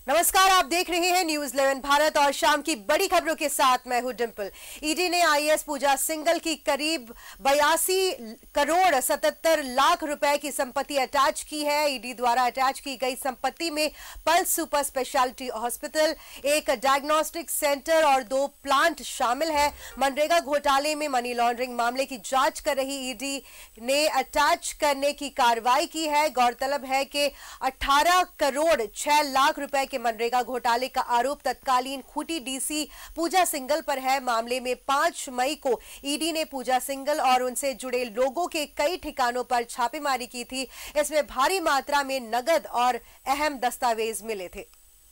नमस्कार, आप देख रहे हैं न्यूज 11 भारत और शाम की बड़ी खबरों के साथ मैं हूं डिंपल। ईडी ने आईएएस पूजा सिंघल की करीब 82 करोड़ 77 लाख रुपए की संपत्ति अटैच की है। ईडी द्वारा अटैच की गई संपत्ति में पल्स सुपर स्पेशलिटी हॉस्पिटल, एक डायग्नोस्टिक सेंटर और 2 प्लांट शामिल है। मनरेगा घोटाले में मनी लॉन्ड्रिंग मामले की जांच कर रही ईडी ने अटैच करने की कार्रवाई की है। गौरतलब है कि 18 करोड़ 6 लाख रुपए के मनरेगा घोटाले का आरोप तत्कालीन खूंटी डीसी पूजा सिंघल पर है। मामले में 5 मई को ईडी ने पूजा सिंघल और उनसे जुड़े लोगों के कई ठिकानों पर छापेमारी की थी। इसमें भारी मात्रा में नगद और अहम दस्तावेज मिले थे।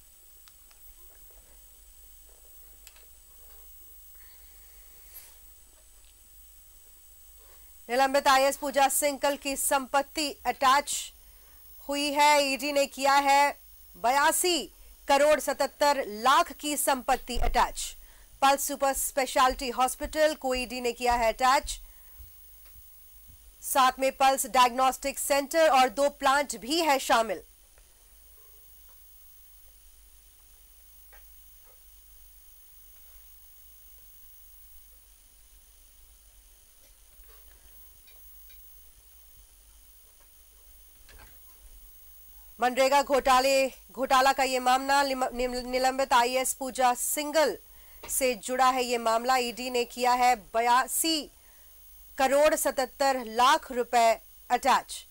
निलंबित आईएएस पूजा सिंघल की संपत्ति अटैच हुई है। ईडी ने किया है 82 करोड़ 77 लाख की संपत्ति attach. Pulse super speciality hospital को ईडी ने किया है अटैच, साथ में पल्स डायग्नोस्टिक सेंटर और 2 प्लांट भी है शामिल। मनरेगा घोटाला का ये मामला निलंबित आईएएस पूजा सिंघल से जुड़ा है। ये मामला ईडी ने किया है 82 करोड़ 77 लाख रुपए अटैच।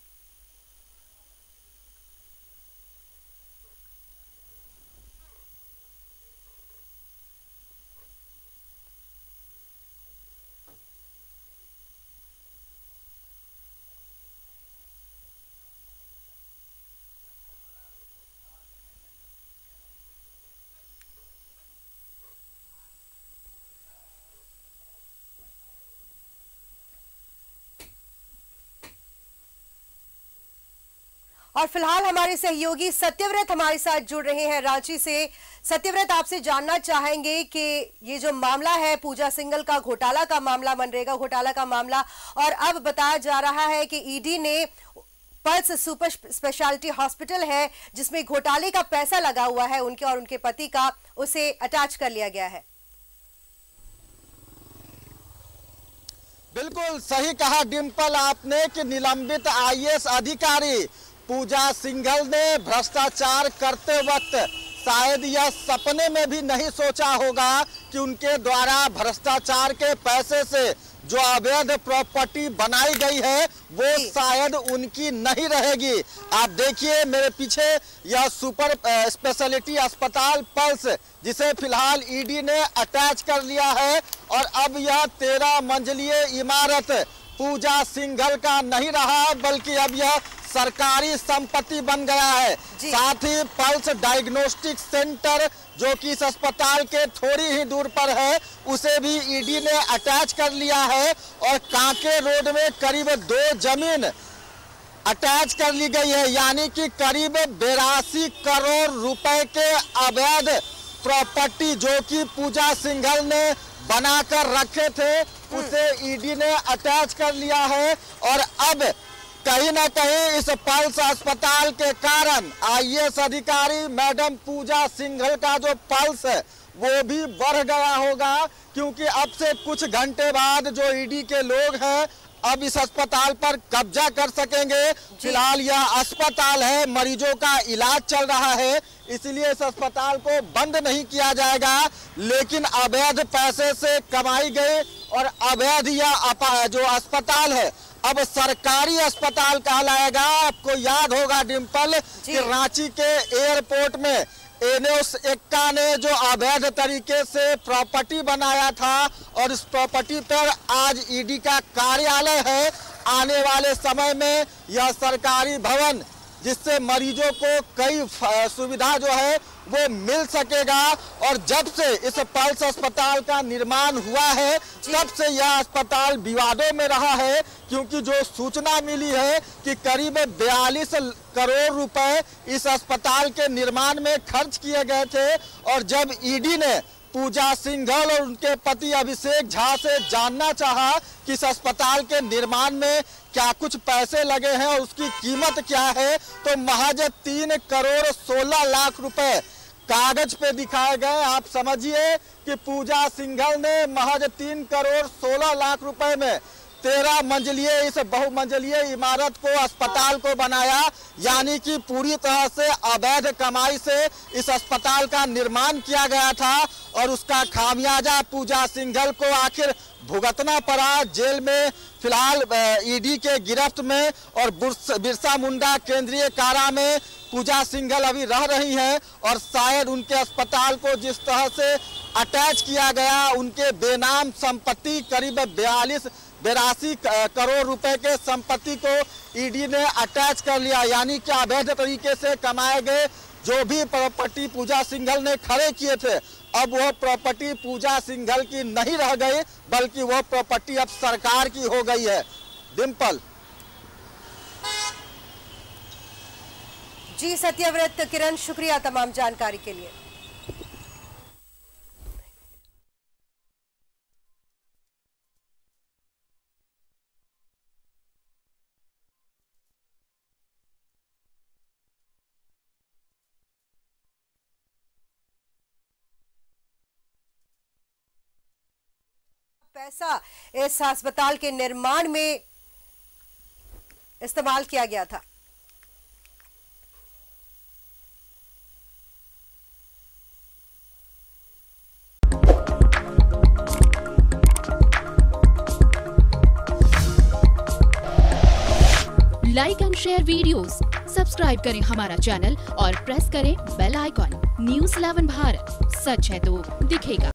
और फिलहाल हमारे सहयोगी सत्यव्रत हमारे साथ जुड़ रहे हैं रांची से। सत्यव्रत, आपसे जानना चाहेंगे कि ये जो मामला है पूजा सिंघल का घोटाला का मामला, मनरेगा घोटाला का मामला, और अब बताया जा रहा है कि ईडी ने पल्स सुपर स्पेशलिटी हॉस्पिटल है जिसमें घोटाले का पैसा लगा हुआ है उनके और उनके पति का, उसे अटैच कर लिया गया है। बिल्कुल सही कहा डिंपल आपने कि निलंबित आईएएस अधिकारी पूजा सिंघल ने भ्रष्टाचार करते वक्त शायद यह सपने में भी नहीं सोचा होगा कि उनके द्वारा भ्रष्टाचार के पैसे से जो अवैध प्रॉपर्टी बनाई गई है वो शायद उनकी नहीं रहेगी। आप देखिए मेरे पीछे यह सुपर स्पेशलिटी अस्पताल पल्स, जिसे फिलहाल ईडी ने अटैच कर लिया है, और अब यह 13 मंजिलीय इमारत पूजा सिंघल का नहीं रहा बल्कि अब यह सरकारी संपत्ति बन गया है। साथ ही पल्स डायग्नोस्टिक सेंटर जो कि इस अस्पताल के थोड़ी ही दूर पर है उसे भी ईडी ने अटैच कर लिया है, और कांके रोड में करीब 2 जमीन अटैच कर ली गई है, यानी कि करीब 82 करोड़ रुपए के अवैध प्रॉपर्टी जो कि पूजा सिंघल ने बनाकर रखे थे उसे ईडी ने अटैच कर लिया है। और अब कहीं ना कहीं इस पल्स अस्पताल के कारण आईएएस अधिकारी मैडम पूजा सिंघल का जो पल्स है वो भी बढ़ गया होगा, क्योंकि अब से कुछ घंटे बाद जो ईडी के लोग हैं अब इस अस्पताल पर कब्जा कर सकेंगे। फिलहाल यह अस्पताल है, मरीजों का इलाज चल रहा है, इसलिए इस अस्पताल को बंद नहीं किया जाएगा, लेकिन अवैध पैसे से कमाई गई और अवैध यह जो अस्पताल है अब सरकारी अस्पताल कहलाएगा। आपको याद होगा डिंपल कि रांची के एयरपोर्ट में एनोस एक्का ने जो अवैध तरीके से प्रॉपर्टी बनाया था और इस प्रॉपर्टी पर आज ईडी का कार्यालय है। आने वाले समय में यह सरकारी भवन जिससे मरीजों को कई सुविधा जो है वो मिल सकेगा, और जब से इस पल्स अस्पताल का निर्माण हुआ है तब से यह अस्पताल विवादों में रहा है, क्योंकि जो सूचना मिली है कि करीब 42 करोड़ रुपए इस अस्पताल के निर्माण में खर्च किए गए थे। और जब ईडी ने पूजा सिंघल और उनके पति अभिषेक झा से जानना चाहा कि इस अस्पताल के निर्माण में क्या कुछ पैसे लगे हैं और उसकी कीमत क्या है, तो महज 3 करोड़ 16 लाख रुपए कागज पे दिखाए गए। आप समझिए कि पूजा सिंघल ने महज 3 करोड़ 16 लाख रुपए में 13 मंजिलिए इस बहुमंजिलीय इमारत को, अस्पताल को बनाया। यानी कि पूरी तरह से अवैध कमाई से इस अस्पताल का निर्माण किया गया था और उसका खामियाजा पूजा सिंघल को आखिर भुगतना पड़ा। जेल में फिलहाल ईडी के गिरफ्त में और बिरसा मुंडा केंद्रीय कारा में पूजा सिंघल अभी रह रही हैं और शायद उनके अस्पताल को जिस तरह से अटैच किया गया, उनके बेनाम संपत्ति करीब 82 करोड़ रुपए के संपत्ति को ईडी ने अटैच कर लिया। यानी कि अवैध तरीके से कमाए गए जो भी प्रॉपर्टी पूजा सिंघल ने खड़े किए थे, अब वह प्रॉपर्टी पूजा सिंघल की नहीं रह गई, बल्कि वह प्रॉपर्टी अब सरकार की हो गई है। डिंपल। जी सत्यव्रत, किरण, शुक्रिया तमाम जानकारी के लिए। पैसा इस अस्पताल के निर्माण में इस्तेमाल किया गया था। Like and share videos, subscribe करें हमारा चैनल और प्रेस करें बेल आइकॉन। News 11 भारत, सच है तो दिखेगा।